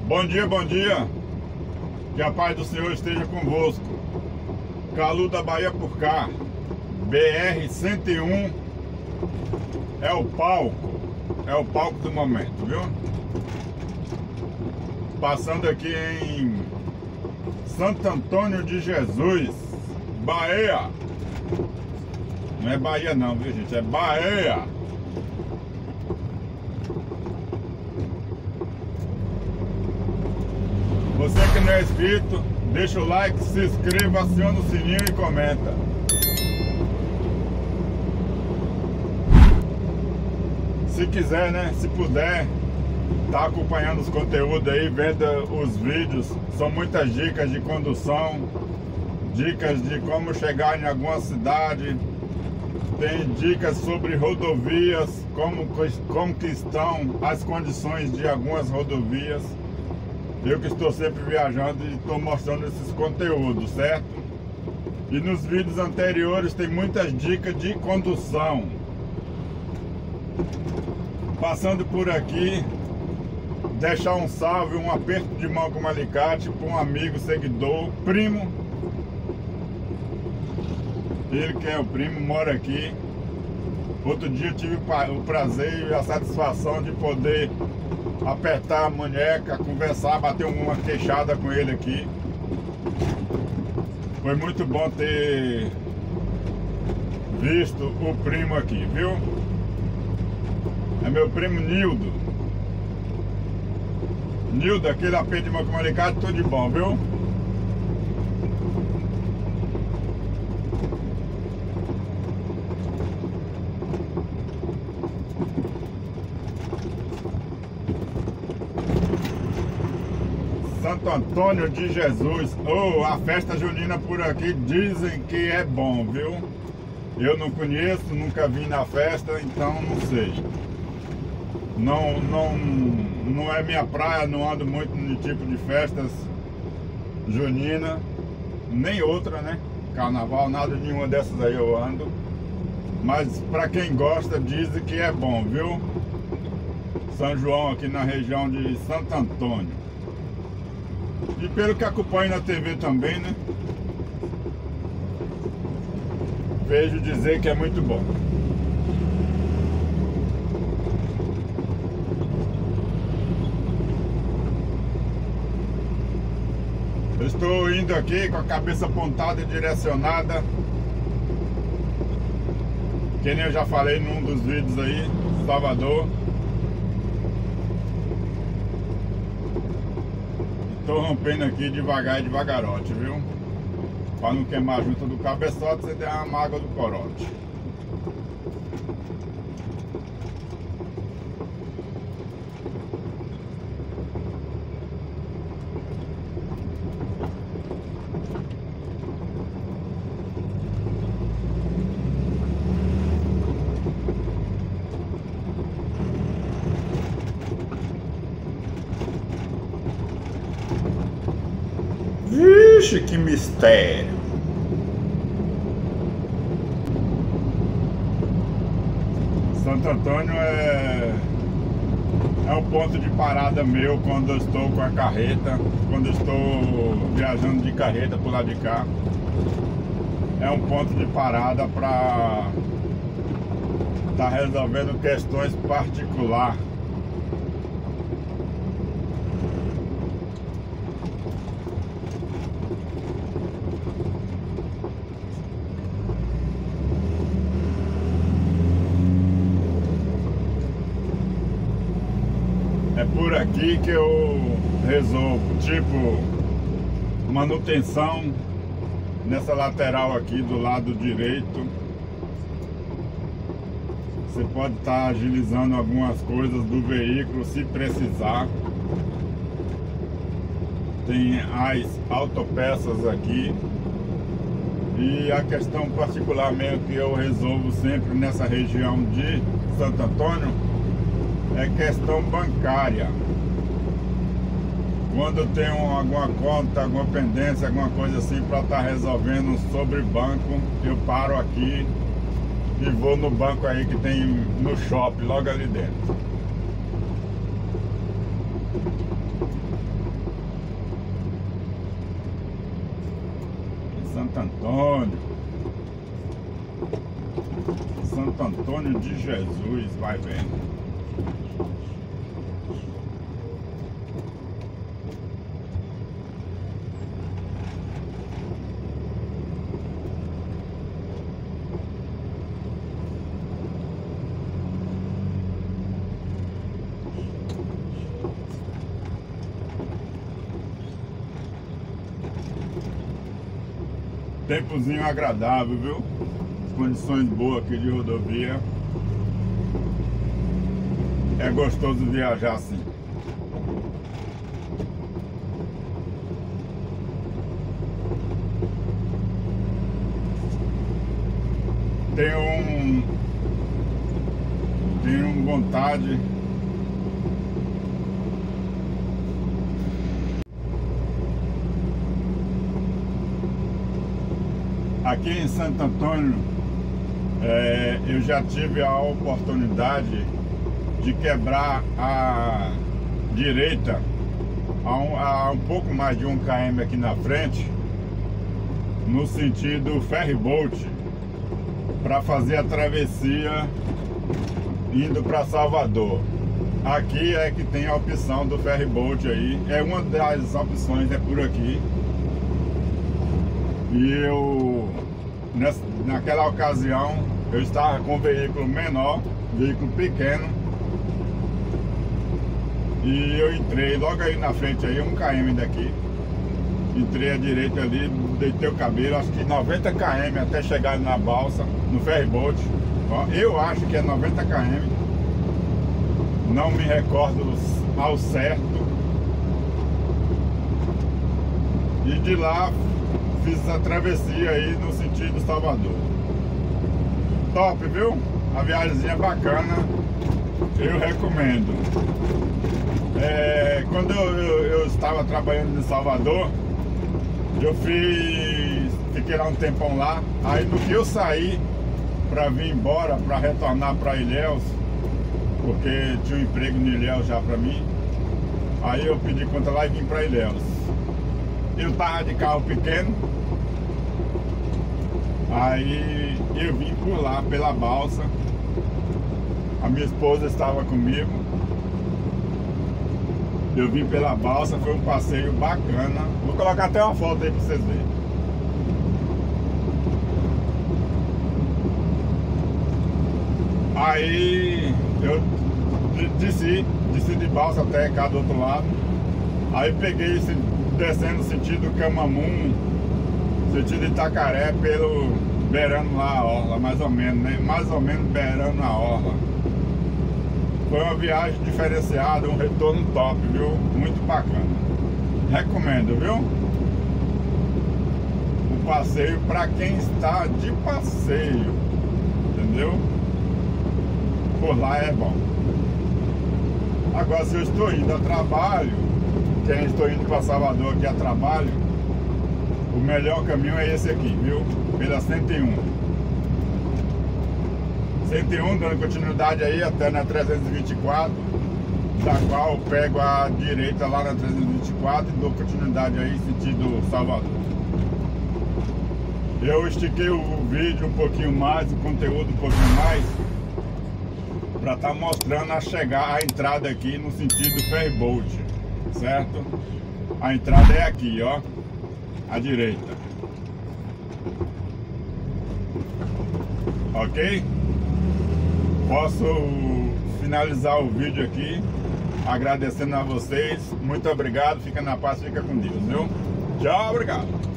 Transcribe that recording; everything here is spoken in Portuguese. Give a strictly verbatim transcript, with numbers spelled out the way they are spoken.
Bom dia, bom dia. Que a paz do Senhor esteja convosco. Calu da Bahia por cá. B R cento e um é o palco. É o palco do momento, viu? Passando aqui em Santo Antônio de Jesus, Bahia. Não é Bahia não, viu, gente? É Bahia. Você que não é inscrito, deixa o like, se inscreva, aciona o sininho e comenta. Se quiser, né? Se puder, tá acompanhando os conteúdos aí, vendo os vídeos. São muitas dicas de condução, dicas de como chegar em alguma cidade. Tem dicas sobre rodovias, como, como que estão as condições de algumas rodovias. Eu que estou sempre viajando e estou mostrando esses conteúdos, certo? E nos vídeos anteriores tem muitas dicas de condução. Passando por aqui, deixar um salve, um aperto de mão com um alicate para um amigo, seguidor, primo. Ele que é o primo, mora aqui. Outro dia eu tive o prazer e a satisfação de poder apertar a munheca, conversar, bater uma queixada com ele aqui. Foi muito bom ter visto o primo aqui, viu? É meu primo Nildo. Nildo, aquele aperto de mão com alicate, tudo de bom, viu? Santo Antônio de Jesus. Oh, a festa junina por aqui dizem que é bom, viu? Eu não conheço, nunca vim na festa, então não sei. Não, não, não é minha praia, não ando muito no tipo de festas junina, nem outra, né? Carnaval, nada nenhuma dessas aí eu ando. Mas para quem gosta, dizem que é bom, viu? São João aqui na região de Santo Antônio. E pelo que acompanho na T V também, né? Vejo dizer que é muito bom. Eu estou indo aqui com a cabeça apontada e direcionada, que nem eu já falei num dos vídeos aí, Salvador. Tô rompendo aqui devagar e devagarote, viu? Para não queimar a junta do cabeçote, você der uma mágoa do corote. Vixe, que mistério! Santo Antônio é, é o ponto de parada meu quando eu estou com a carreta, quando eu estou viajando de carreta por lá de cá. É um ponto de parada para estar resolvendo questões particulares. É por aqui que eu resolvo, tipo, manutenção nessa lateral aqui do lado direito. Você pode estar agilizando algumas coisas do veículo se precisar. Tem as autopeças aqui. E a questão particular mesmo que eu resolvo sempre nessa região de Santo Antônio é questão bancária. Quando eu tenho alguma conta, alguma pendência, alguma coisa assim para estar resolvendo sobre banco, eu paro aqui e vou no banco aí que tem no shopping, logo ali dentro. Santo Antônio. Santo Antônio de Jesus, vai vendo. Tempozinho agradável, viu? Condições boas aqui de rodovia. É gostoso viajar assim. Tenho um... Tenho vontade... Aqui em Santo Antônio, é, eu já tive a oportunidade de quebrar a direita a um, a um pouco mais de um quilômetro aqui na frente, no sentido ferryboat, para fazer a travessia indo para Salvador. Aqui é que tem a opção do ferryboat aí, é uma das opções, é por aqui. E eu, nessa, naquela ocasião, eu estava com um veículo menor, veículo pequeno, e eu entrei logo aí na frente, aí um quilômetro daqui, entrei à direita ali, deitei o cabelo, acho que noventa quilômetros até chegar na balsa, no ferryboat. Eu acho que é noventa quilômetros, não me recordo ao certo. E de lá fiz essa travessia aí no sentido Salvador. Top, viu? A viagemzinha bacana, eu recomendo. É, quando eu, eu, eu estava trabalhando em Salvador, eu fiz, fiquei lá um tempão lá. Aí no que eu saí para vir embora, para retornar para Ilhéus, porque tinha um emprego em Ilhéus já para mim, aí eu pedi conta lá e vim para Ilhéus. Eu tava de carro pequeno, aí eu vim por lá, pela balsa. A minha esposa estava comigo. Eu vim pela balsa, foi um passeio bacana. Vou colocar até uma foto aí para vocês verem. Aí eu desci, desci de balsa até cá do outro lado. Aí peguei esse, descendo sentido Camamum, sentido Itacaré, pelo beirando lá a orla, mais ou menos, né? Mais ou menos beirando a orla. Foi uma viagem diferenciada, um retorno top, viu? Muito bacana. Recomendo, viu? O passeio para quem está de passeio, entendeu? Por lá é bom. Agora, se eu estou indo a trabalho, quem estou indo para Salvador aqui a trabalho, o melhor caminho é esse aqui, viu? Pela cento e um. cento e um, dando continuidade aí até na trezentos e vinte e quatro, da qual eu pego a direita lá na trezentos e vinte e quatro e dou continuidade aí sentido Salvador. Eu estiquei o vídeo um pouquinho mais, o conteúdo um pouquinho mais, para estar tá mostrando a chegar, a entrada aqui no sentido ferryboat, certo? A entrada é aqui, ó, à direita. Ok? Posso finalizar o vídeo aqui agradecendo a vocês. Muito obrigado, fica na paz, fica com Deus, viu? Tchau, obrigado.